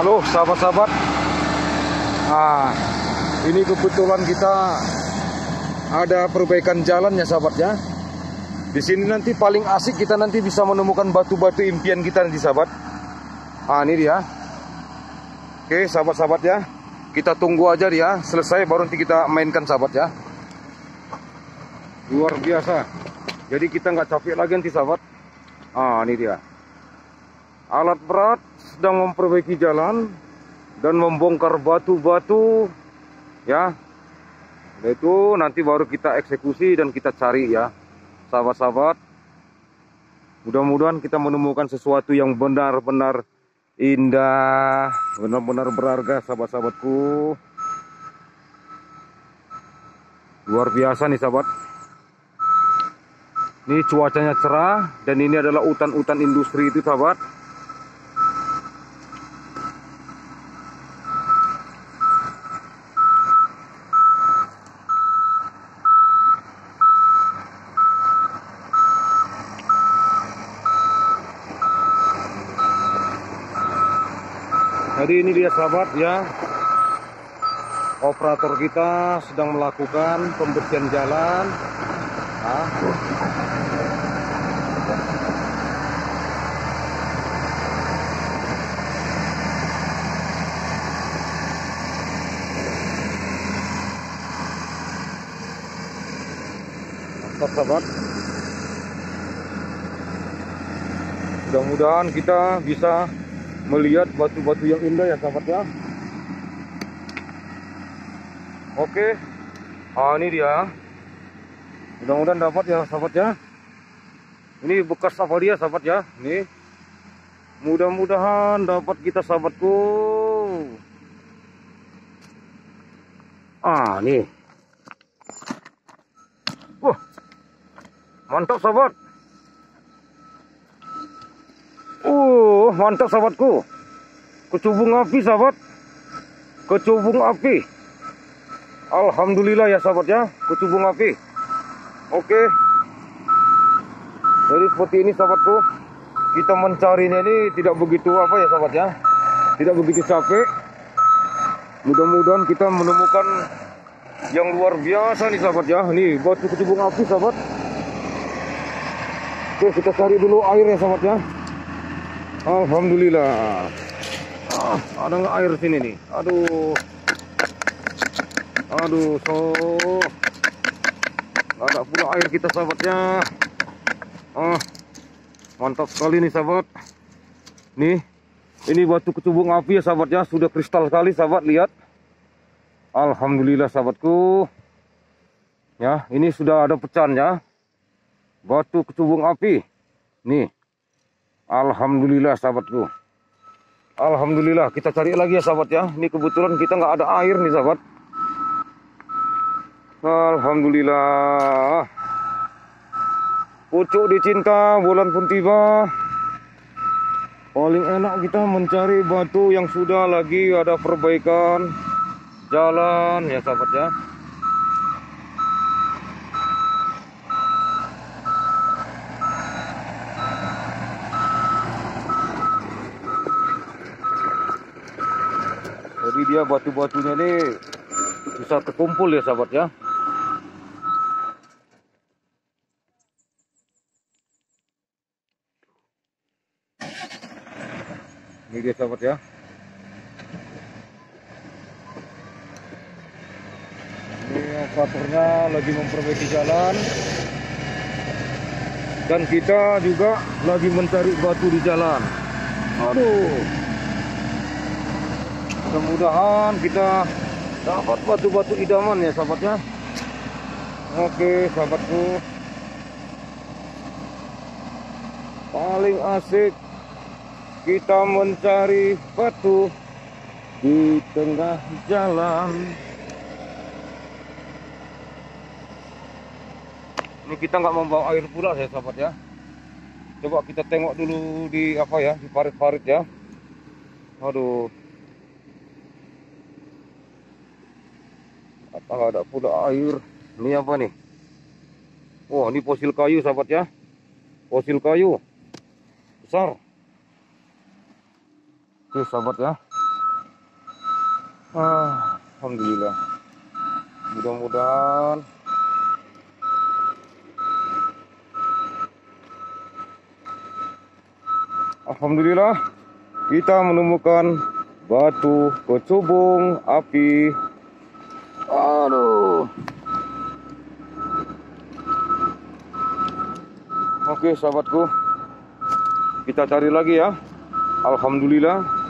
Halo sahabat-sahabat. Nah, ini kebetulan kita ada perbaikan jalan ya sahabat ya. Di sini nanti paling asik kita nanti bisa menemukan batu-batu impian kita nanti sahabat. Ah, ini dia. Oke sahabat-sahabat ya. Kita tunggu aja dia selesai baru nanti kita mainkan sahabat ya. Luar biasa. Jadi kita nggak capek lagi nanti sahabat. Ah, ini dia. Alat berat sedang memperbaiki jalan dan membongkar batu-batu ya. Itu nanti baru kita eksekusi dan kita cari ya sahabat-sahabat. Mudah-mudahan kita menemukan sesuatu yang benar-benar indah, benar-benar berharga sahabat-sahabatku. Luar biasa nih sahabat. Ini cuacanya cerah dan ini adalah hutan-hutan industri itu sahabat. Jadi ini dia sahabat ya, operator kita sedang melakukan pembersihan jalan. Nah. Mantap sahabat. Mudah-mudahan kita bisa melihat batu-batu yang indah ya sahabat ya. Oke. Ah, ini dia. Mudah-mudahan dapat ya sahabat ya. Ini bekas apa dia sahabat ya. Nih. Mudah-mudahan dapat kita sahabatku. Ah, nih. Wah. Mantap sahabat. Mantap sahabatku. Kecubung api sahabat. Kecubung api. Alhamdulillah ya sahabat ya. Kecubung api. Oke. Jadi seperti ini sahabatku. Kita mencarinya ini tidak begitu apa ya sahabat ya. Tidak begitu capek. Mudah-mudahan kita menemukan yang luar biasa nih sahabat ya. Nih batu kecubung api sahabat. Oke, kita cari dulu airnya sahabat ya. Alhamdulillah. Ada nggak air sini nih? Aduh, nggak ada pula air kita sahabatnya. Mantap sekali nih sahabat. Nih, ini batu kecubung api ya sahabat ya. Sudah kristal sekali sahabat, lihat. Alhamdulillah sahabatku. Ya, ini sudah ada pecahan ya. Batu kecubung api. Nih. Alhamdulillah sahabatku. Alhamdulillah, kita cari lagi ya sahabat ya. Ini kebetulan kita nggak ada air nih sahabat. Alhamdulillah. Pucuk dicinta, bulan pun tiba. Paling enak kita mencari batu yang sudah lagi ada perbaikan jalan ya sahabat ya. Jadi dia batu-batunya ini bisa terkumpul ya sahabat ya. Ini dia sahabat ya. Ini operatornya lagi memperbaiki jalan. Dan kita juga lagi mencari batu di jalan. Aduh. Mudah-mudahan kita dapat batu-batu idaman ya sahabatnya. Oke sahabatku. Paling asik kita mencari batu di tengah jalan. Ini kita nggak membawa air pula ya sahabat ya. Coba kita tengok dulu di apa ya, di parit-parit ya. Aduh. Apa ada pula air. Ini apa nih? Wah, ini fosil kayu sahabat ya. Fosil kayu besar. Oke sahabat ya. Alhamdulillah. Mudah-mudahan Alhamdulillah kita menemukan batu kecubung api. Aduh. Oke sahabatku, kita cari lagi ya. Alhamdulillah